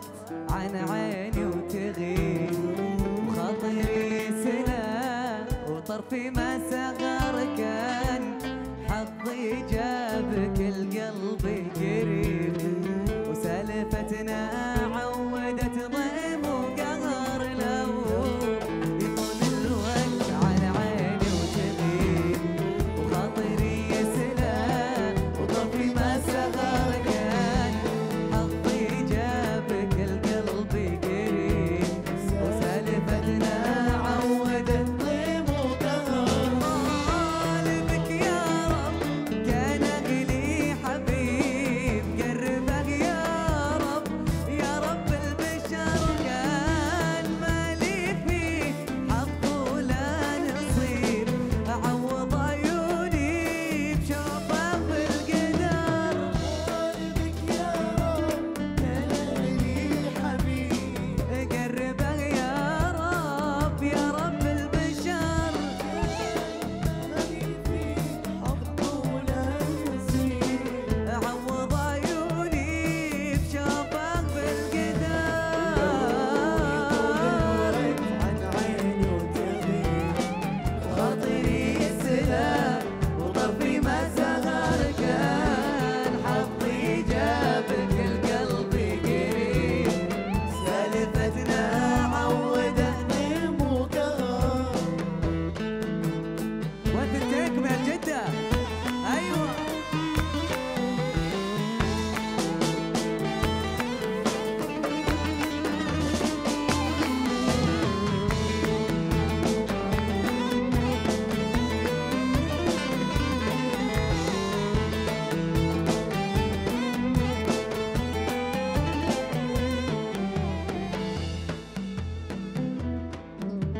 عن عيني وتغيب، وخاطري سلا وطرفي ما صغر كان، حظي جابك القلب قريب، وسالفتنا عودت ضيم وقهر لو يطول الوقت عن عيني وتغيب، وخاطري سلا وطرفي ما صغر كان، حظي جابك القلب قريب، وسالفتنا عودت ضيم وقهر. طالبك يا رب كان لي حبيب، قربك يا رب يا رب البشر، كان مالي فيه حظ ولا نصيب، عوض عيوني بشوفه بالقدر. طالبك يا رب كان لي حبيب، قربك يا رب يا رب البشر، مالي فيه حظ ولا نصيب، عوض عيوني بشوفه بالقدر. عن عيني وتغيب، خاطري سلام وطرفي ما صغر كان، حظي جابك القلب قريب، سالفتنا عودتني وقهر. وانت تكمل جدة. ايوه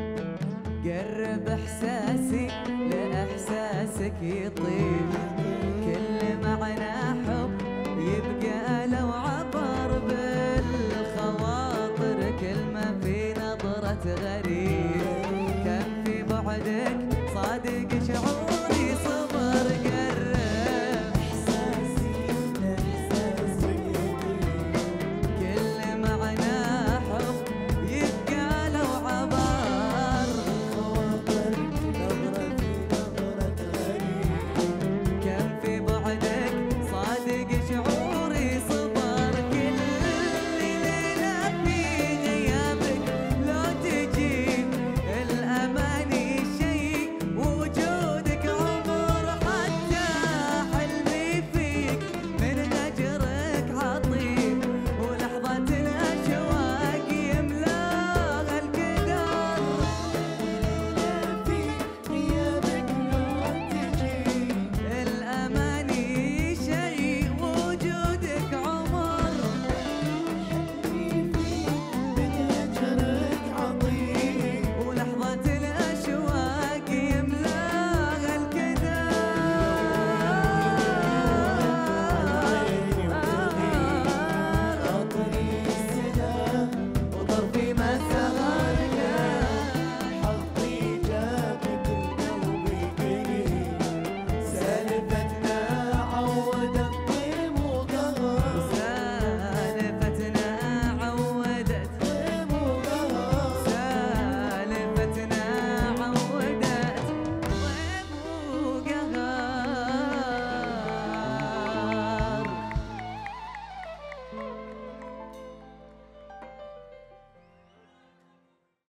قرب احساسي لاحساسك يطيب،